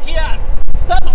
VTR スタート。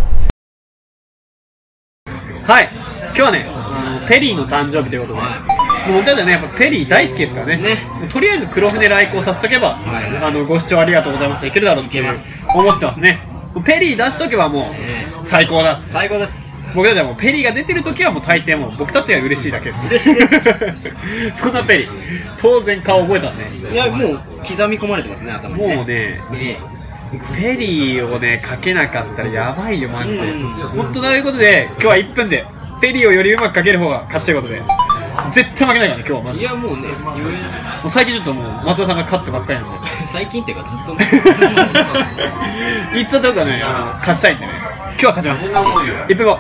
はい、今日はね、ペリーの誕生日ということで、もう僕たちはね、やっぱペリー大好きですからね、とりあえず黒船来航させとけば、ご視聴ありがとうございました、いけるだろうって思ってますね。ペリー出しとけばもう最高だ、 最高です。 僕たちはもうペリーが出てるときはもう大抵もう僕たちが嬉しいだけです。 嬉しいですそんなペリー、当然顔覚えたんですね。 いや、もう刻み込まれてますね、頭にね。 もうね、ペリーをね、かけなかったらやばいよ、マジで。本当ということで、今日は1分でペリーをよりうまくかける方が勝ちということで、絶対負けないからね、今日はマジで。 いや、もうね、余裕ですよ。 もう最近ちょっともう松田さんが勝ってばっかりなんで最近っていうかずっとねいつだとかね、勝ちたいんでね、今日は勝ちます。1分後。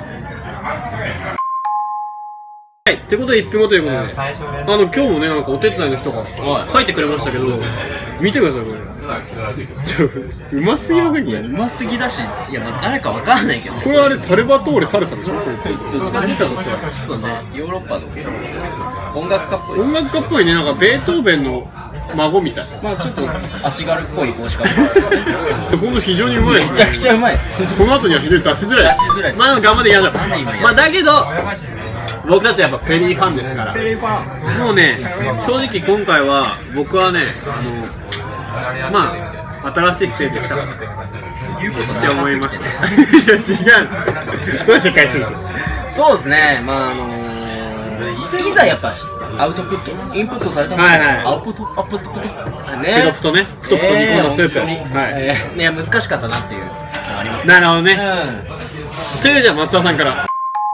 はい、ということで1分後ということで、今日もね、なんかお手伝いの人が書いてくれましたけど、見てください、これ。うますぎません、これ。 うますぎだし、いや、まあ、誰かわかんないけど、 これあれ、サルバトーレ・サルサでしょ、これ。どっちが出たのって。 そうね、ヨーロッパの音楽家っぽい。 音楽家っぽいね、なんかベートーベンの孫みたい。 まあ、ちょっと足軽っぽい帽子かぶってますね。 ほんと非常にうまい。 めちゃくちゃうまいです。 この後には非常に出しづらい。 出しづらいです。 まあ、頑張ってやる。まあ、だけど、僕たちはやっぱペリーファンですから。 ペリーファン。 もうね、正直今回は僕はね、まあ新しいステージが来たかなって思いました。いや違う。どうして返すると。 そうですね。まあいざやっぱアウトプット、インプットされたもの、アウトプットね。 太とね、太と煮込んだスープ。はい。 ね、難しかったなっていうのがあります。 なるほどね。というじゃあ松田さんから。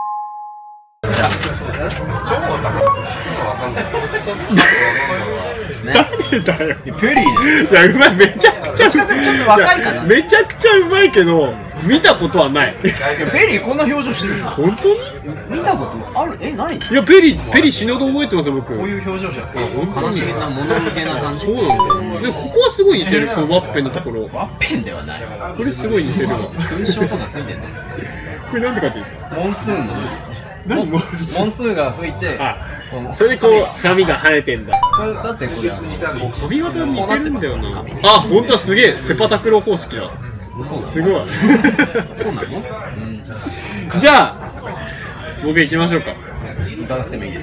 誰だよ、 ペリー。 いや、うまい、めちゃくちゃ。 ちょっと若いかな。 めちゃくちゃうまいけど、見たことはない。 ペリーこんな表情してるじゃん。 本当に？ 見たことある？ない？いや、ペリー死ぬほど覚えてますよ、僕。 こういう表情じゃん。悲しげな物向けな感じ。 そうなんだよ。でもここはすごい似てる、このワッペンのところ。 ワッペンではない。 これすごい似てるわ。 勲章とかついてるんです。 これなんて書いてるんですか？ モンスーンの文字ですね。 モンスーンが吹いて、 それでこう髪が生えてんだ。 だってこれ髪型に似てるんだよな。あ、本当はすげえ、セパタクロー方式だ。すごい。 そうなの？ じゃあ僕行きましょうか。 行かなくてもいいです。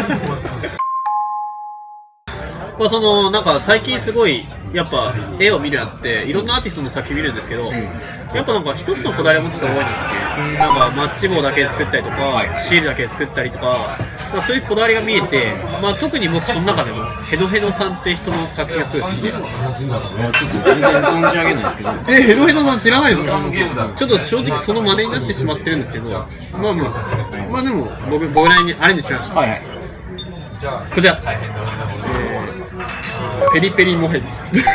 まあなんか最近すごいやっぱ絵を見るようになっていろんなアーティストの作品見るんですけど、やっぱなんか一つのこだわりを持つ人が多いなっていう、なんかマッチ棒だけで作ったりとか、シールだけで作ったりとか、そういうこだわりが見えて、まあ特に僕その中でもヘドヘドさんって人の作品がすごい好きで。 ちょっと全然存じ上げないですけど。 ヘドヘドさん知らないですか？ちょっと正直その真似になってしまってるんですけど、まあでも僕なりにアレンジしてました。 はいはい。 こちら、ペリペリモヘです。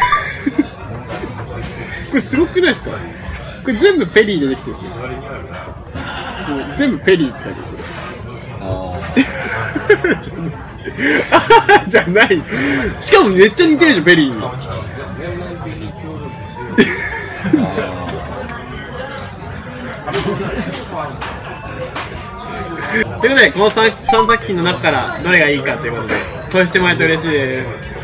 これすごくないですか？これ全部ペリーでできてるんですよ。全部ペリーって書いてある。じゃない。しかもめっちゃ似てるじゃん、ペリーに。ということで、この3作品の中からどれがいいかということで投票してもらえると嬉しいです。